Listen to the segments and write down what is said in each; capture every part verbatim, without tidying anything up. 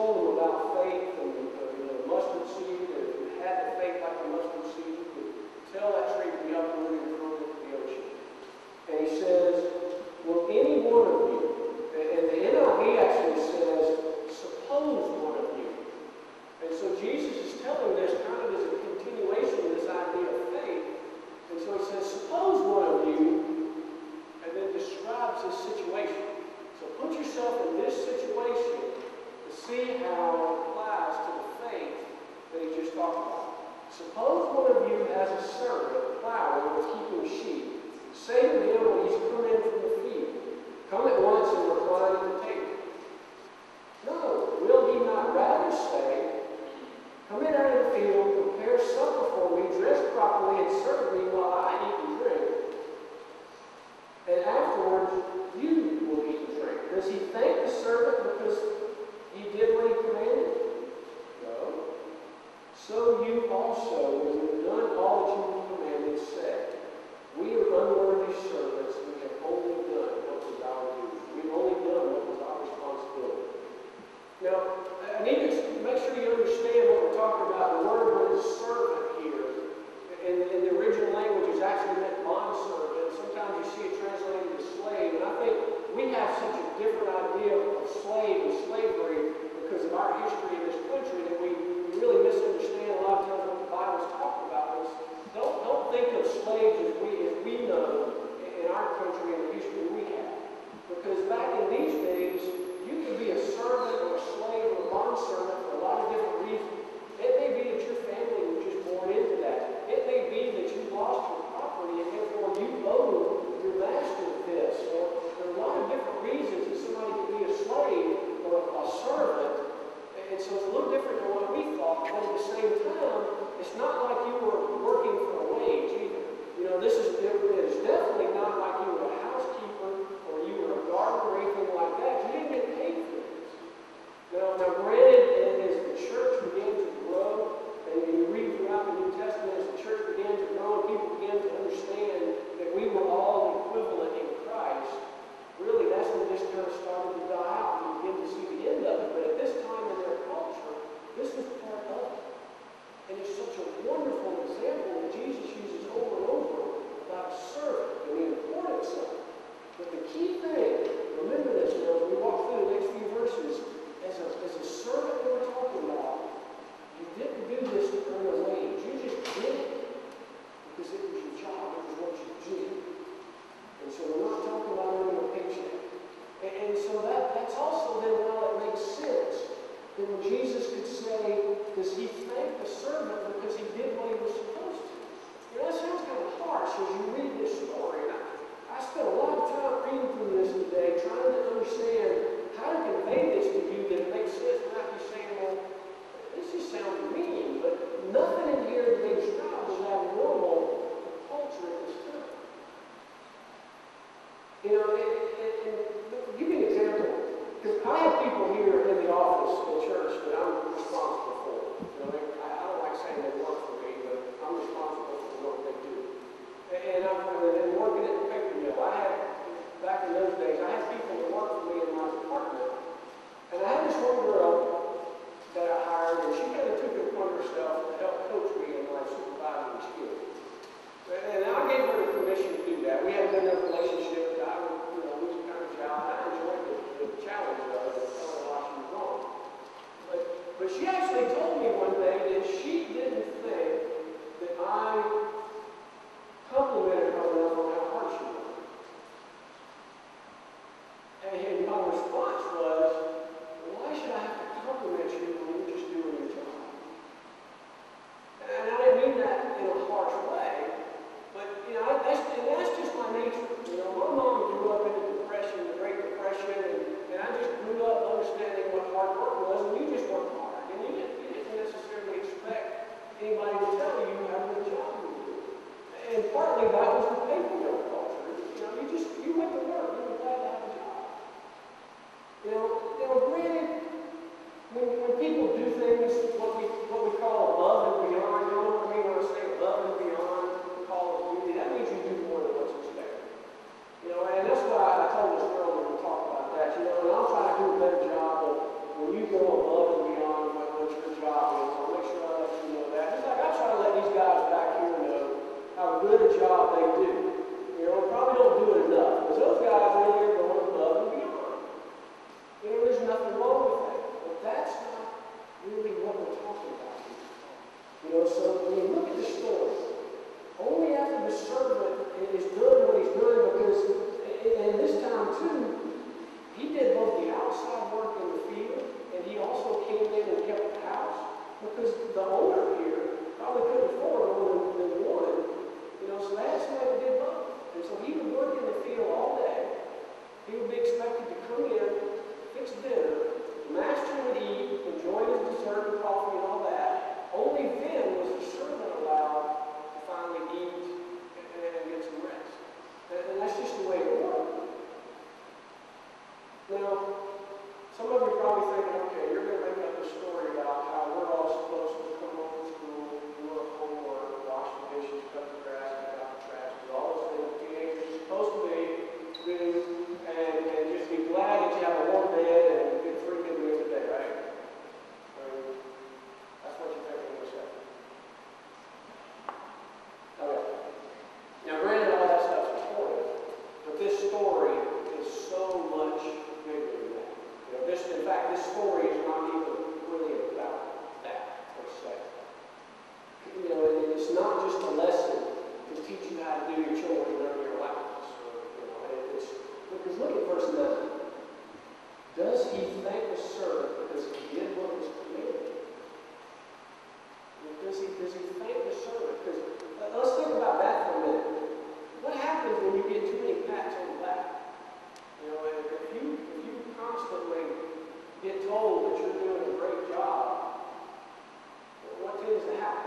told them about faith and uh, you know, mustard seed. And if you had the faith like a mustard seed, you could tell that tree to be uprooted and thrown into the ocean. And he says, will any one of you, and the N I V actually says, suppose one of you. And so Jesus is telling this kind of as a continuation of this idea of faith. And so he says, suppose one of you, and then describes this situation. So put yourself in this situation to see how it applies to the faith that he just talked about. Suppose one of you has a servant plowing or keeping sheep. Say to him when he's come in from the field, come at once and recline at the table. No, will he not rather say, come in out of the field, prepare supper for me, dress properly, and serve me while I eat and drink. And afterwards, you will eat and drink. Does he thank the servant because he did what he commanded? No. So you also, when you have done all that you were commanded, say, we are unworthy servants. We have only done what was our duty. We've only done what was our responsibility. Now, I need to make sure you understand what we're talking about. The word is servant here. In, in the original language, is actually meant bondservant. Sometimes you see it translated as slave. And I think we have such a different idea of slave and slavery because of our history in this country that we, we really misunderstand a lot of times what the Bible's talking about. It's, don't, don't think of slaves as we, as we know in our country and the history we have. Because back in these days, you could be a servant or a slave or a bondservant for a lot of different reasons. It may be that your family was just born into that. It may be that you lost your property and therefore you owe your master this. Or there are a lot of different reasons that somebody could be a slave or a, a servant. And so it's a little different than what we thought. But at the same time, it's not like you were working for a wage either. You know, this is different. It's definitely not like you were a housekeeper or you were a gardener or anything like that. You didn't get paid for this. Now, now granted, as the church began to grow, and you read throughout the New Testament, as the church began to grow and people began to understand that we were all equivalent in Christ, really that's when this kind of started to die out and you begin to see the end of it. But at this time in their culture, this was part of it. And it's such a wonderful example that Jesus uses over and over about a servant and the importance of it. But the key thing, remember this now, as we walk through the next few verses, as a, as a servant that we're talking about, you didn't do this to earn a wage. You just did it because it was your job, it was what you did. And so we're not talking about earning a paycheck. And, and so that, that's also then, while it makes sense, then when Jesus could say, does he thank the servant because he did what he was supposed to? You know, that sounds kind of harsh as you read this story. And I, I spent a lot of time reading through this today, trying to understand how to convey this to you that it makes sense, not you saying, well, this just sounds mean, but nothing in here that they describe was abnormal to culture at this time. You know, and, and, and I'll give you an example. Because I have people here in the office in church that I'm responsible for. You know, they, I, I don't like saying they work for me, but I'm responsible for what they do. And I'm and working at the paper mill. I had, back in those days, I had people that worked for me in my department. And I had this one girl that I hired, and she kind of took it upon herself to help coach me in my supervising skills. And I gave her the permission to do that. We had been in a relationship. I, you know, it was kind of a job. I enjoyed the, the challenge of it, telling her why she was wrong. But, but she actually told me one day that she didn't think that I complimented her enough on how hard she was. And my response was, why should I have to compliment you when you're just doing your job? And I didn't mean that in a harsh way, but, you know, that's, and that's just my nature. You know, my mom grew up in the Depression, the Great Depression, and, and I just grew up understanding what hard work was, and you just worked hard. And you didn't, you didn't necessarily expect anybody to tell you how good job you do. And partly that was the paper mill culture. You know, you just, you went to work, you were glad to have a job. You know, you know, granted, when, when people do things, what we what we call above and beyond, you know what I mean when I say above and beyond, the call of duty, that means you do more than what's expected. You know, and that's why I told this girl when we talked about that, you know, and I'll try to do a better job of when you go above and mean, look at the story. Only after the servant is doing what he's doing, because, and this time too, he did both the outside work in the field, and he also came in and kept the house, because the owner here probably couldn't afford more than one, you know, so they had somebody that did both. And so he would work in the field all day. He would be expected to come in, fix dinner, the master would eat, enjoy his dessert and coffee and all that. Only then was the servant allowed to finally eat and, and get some rest. And, and that's just the way it worked. Now, some of you are probably thinking, okay, you're going to make up a story about how we're all supposed to come home from school, do our homework, wash the dishes, cut the grass, pick out the trash, do all those things teenagers are supposed to be, do, and, and just be glad that you have a warm bed and get three good meals a day, right? I mean, that's what you're thinking of yourself. Okay. Now, granted, all that stuff's important, but this story is so much bigger than that. You know, this, in fact, this story is not even really about that, per se. You know, it, it's not just a lesson to teach you how to do your children and your allowance. Or, you know, it, it's, because look at verse nine. Does he thank the servant because he did what was commanded? Does he, does he thank the servant? Because uh, let's think about that for a minute. What happens when you get too many pats on the back? You know, if you, if you constantly get told that you're doing a great job, what tends to happen?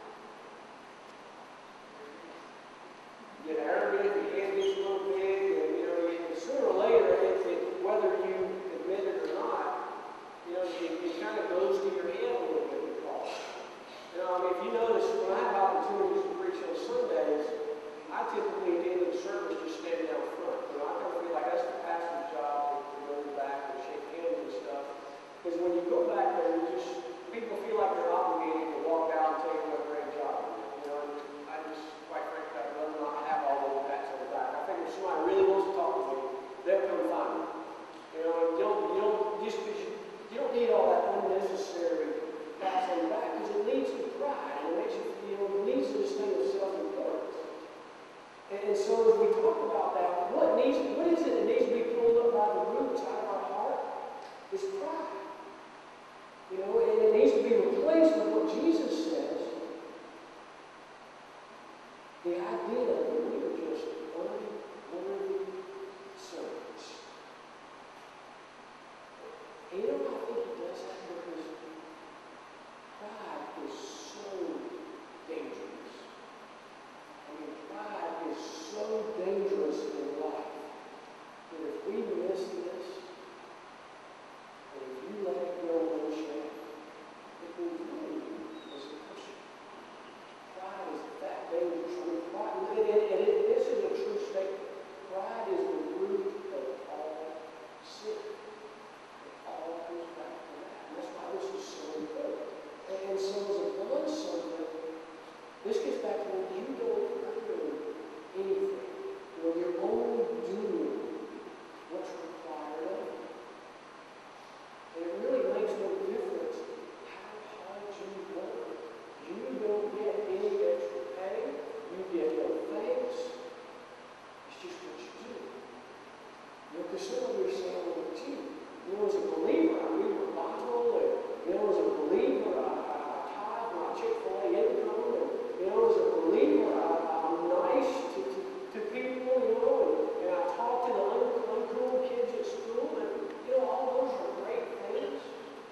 You get arrogant, your head gets a little big, and you know, you, sooner or later, it, it, whether you admit it or not, you know, it, it kind of goes to your head a little bit, you call it. You know, I mean, if you notice, when I have opportunities to preach on Sundays, I typically, at the end of the service, just stand down front. You know, I kind of feel like that's the pastor's job to go in the back and shake hands and stuff. Because when you go back there, you just, people feel like they're obligated to walk out and tell you what a great job you did. You know, and I just, quite frankly, I'd rather not have all those pats on the back. I think if somebody really wants to talk to me, they'll come find me. You know, and you don't, you don't, just because you, you don't need all that unnecessary pats on the back, because it leads to pride, and it makes you, you know, it leads to this thing of self-importance. And so as we talk about that, what needs, what is it that needs to be pulled up by the roots out of our heart? It's pride. You know, and it needs to be replaced with what Jesus says. The idea that we are just unworthy servants. And you know, I think he does that because pride is so dangerous. I mean, pride is so dangerous in life that if we miss this, and if you let it go unchecked, it will ruin you as a person. Pride is that dangerous. I mean, pride, and, and, and it, this is a true statement. Pride is the root of all sin. It all goes back to that. And that's why this is so important. And, and so as a bond-servant, this gets back to when you don't earn anything. When you're only doing what's required of you. And it really makes no difference how hard you work. You don't get any extra pay. You get no thanks. It's just what you do. You know, because some of you are saying, well, gee, you know, as a believer, I read the Bible, and, you know, as a believer, I, I, I tithe my Chick-fil-A income, and, you know, as a believer, I, I'm nice to, to, to people, you know, and, and I talk to the un, uncool kids at school, and, you know, all those are great things.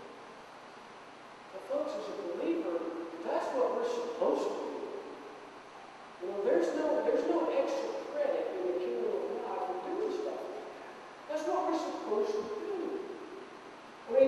But folks, as a believer, that's what we're supposed to do. You know, there's no, there's no extra credit in the kingdom of God for doing stuff like that. That's what we're supposed to do. I mean,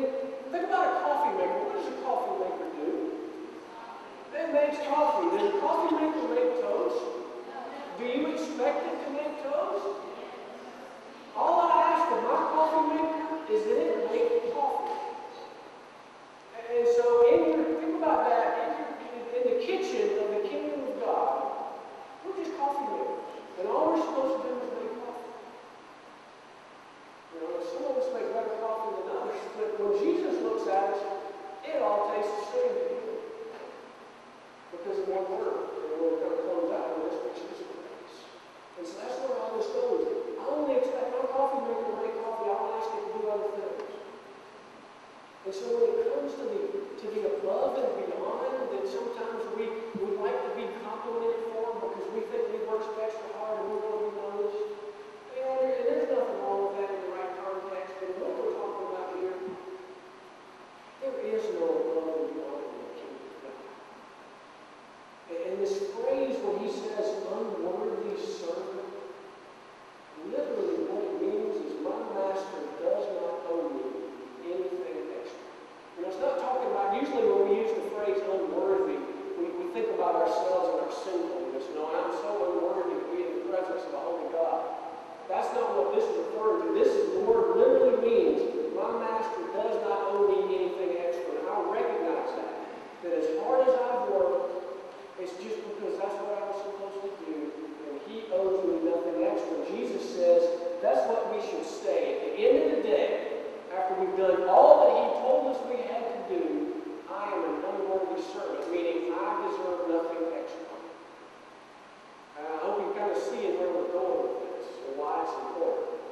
And this phrase when he says unworthy servant, literally what it means is my master does not owe me anything extra. You know, it's not talking about, usually when we use the phrase unworthy, we, we think about ourselves and our sinfulness. You know, I'm so unworthy to be in the presence of a holy God. That's not what this is referring to. This is, the word literally means my master does not owe me anything extra. And I recognize that. That as hard as I've worked, it's just because that's what I was supposed to do, and he owes me nothing extra. Jesus says that's what we should say. At the end of the day, after we've done all that he told us we had to do, I am an unworthy servant, meaning I deserve nothing extra. And I hope you kind of see where we're going with this and why it's important.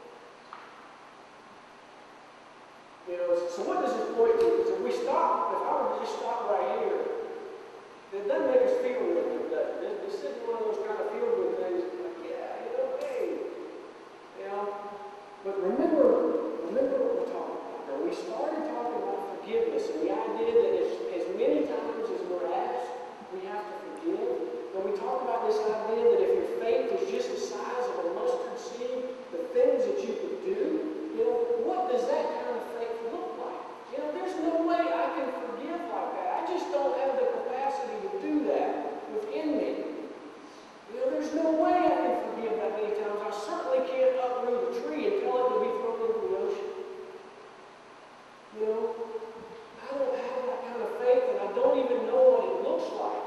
You know, so what does this point to? Because if we stop, if I were to just stop right here, it doesn't make us feel really good, does it? This isn't one of those kind of feel-good things, like, yeah, you know, hey, you know. But remember, remember what we're talking about. Now, we started talking about forgiveness and the idea that as, as many times as we're asked, we have to forgive. When we talk about this idea that if your faith is just the size of a mustard seed, the things that you could do, you know, what does that kind of faith look like? You know, there's no way I can forgive like that. I just don't have the capacity to do that within me. You know, there's no way I can forgive that many times. I certainly can't uproot a tree and tell it to be thrown into the ocean. You know, I don't have that kind of faith, and I don't even know what it looks like.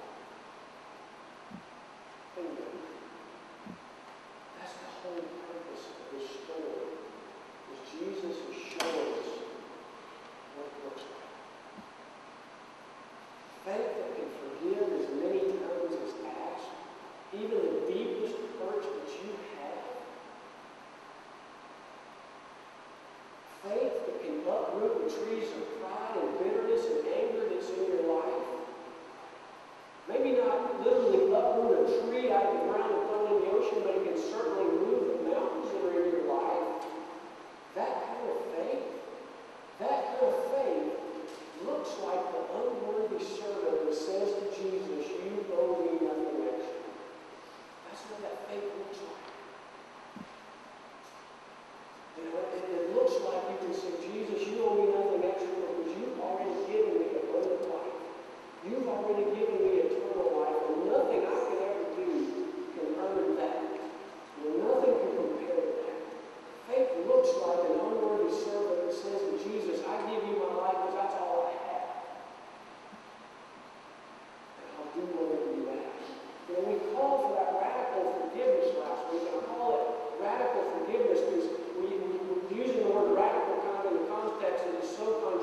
Anyway, that's the whole purpose of this story, is Jesus is showing us what it looks like. Faith that can forgive as many times as asked, even the deepest hurts that you have. Faith that can uproot the trees of pride and bitterness and anger that's in your life. Maybe not literally uproot a tree out of the ground and throw it in the ocean, but it can certainly move the mountains that are in your life. That kind of faith, that kind of faith looks like the unworthy servant that says to Jesus, you owe me nothing extra. That's what that faith looks like. You know, it, it looks like you can say, Jesus, you owe me nothing extra because you've already given me abundant life. You've already given me eternal life, and nothing I can ever do can earn that. You know, nothing can compare to that. Faith looks like an unworthy servant that says to Jesus, I give you my life because that's all I have. And I'll do whatever you ask. You know, we called for that radical forgiveness last week, and I call it radical forgiveness because we, we, we're using the word radical kind of in the context that is so contrary